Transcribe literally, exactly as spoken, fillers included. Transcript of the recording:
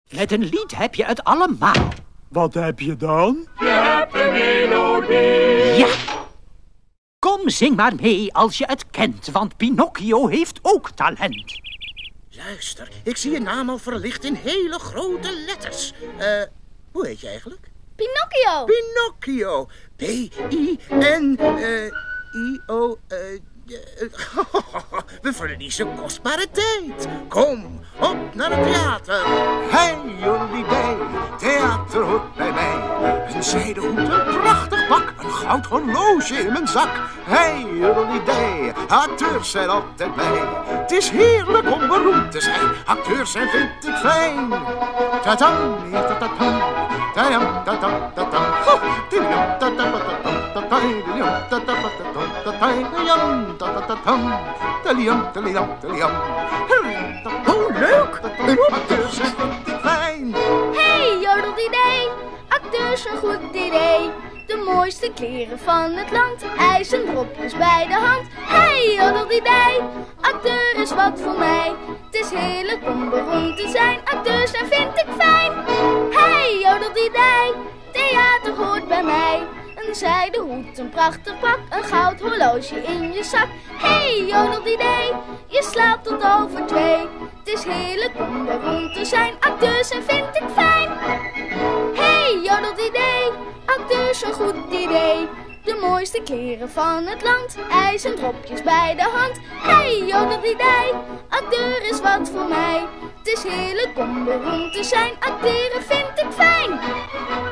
Met een lied heb je het allemaal. Wat heb je dan? Je hebt een melodie. Ja. Kom, zing maar mee als je het kent, want Pinocchio heeft ook talent. Luister, ik zie je naam al verlicht in hele grote letters. Eh, uh, hoe heet je eigenlijk? Pinocchio. Pinocchio. P I N I O We verliezen kostbare tijd. Kom, op naar het theater. Hey, jullie, theater hoort bij mij. Een zijden hoed, een prachtig pak, een goud horloge in mijn zak. Hey, jullie, acteurs zijn altijd blij. Het is heerlijk om beroemd te zijn. Acteurs zijn vind ik fijn. Ta-tam, ta-ta-tam, ta-tam, ta-tam, ta-tam. Oh, leuk! Acteurs zijn vind ik fijn. Hey, jodelidee, acteurs een goed idee. De mooiste kleren van het land, ijzeren dropjes bij de hand. Hey, jodelidee, acteur is wat voor mij. Het is heerlijk om beroemd te zijn, acteurs zijn vind ik fijn. Hey, jodelidee, theater hoort bij mij. Een zijden hoed, een prachtig pak, een goud horloge in je zak. Hey, jodelidee, je slaapt tot over twee. Het is heerlijk om beroemd te zijn, acteurs en vind ik fijn. Hey, jodelidee, acteurs een goed idee. De mooiste kleren van het land, ijzeren dropjes bij de hand. Hey, jodelidee, acteur is wat voor mij. Het is heerlijk om beroemd te zijn, acteren vind ik fijn.